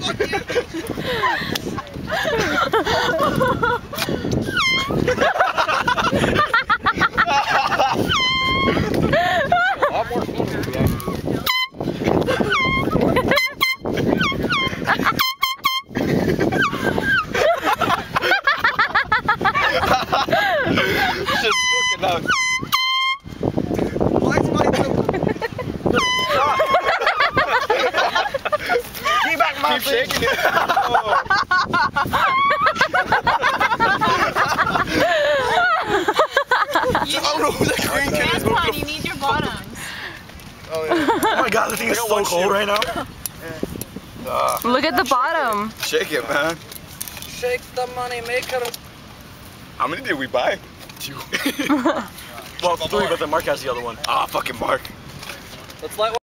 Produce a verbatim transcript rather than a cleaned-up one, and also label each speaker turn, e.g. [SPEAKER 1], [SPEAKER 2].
[SPEAKER 1] Keep shaking it.
[SPEAKER 2] You
[SPEAKER 1] I don't know who that green kid is.
[SPEAKER 2] Antoine, you need your bottoms.
[SPEAKER 1] Oh, yeah. Oh my god, the thing is so cold right now. Uh,
[SPEAKER 3] Look at the bottom.
[SPEAKER 1] Shake it, man.
[SPEAKER 4] Shake the money maker.
[SPEAKER 1] How many did we buy? Two.
[SPEAKER 5] Well, three, but then Mark has the other one.
[SPEAKER 1] Ah, fucking Mark.
[SPEAKER 4] Let's light one.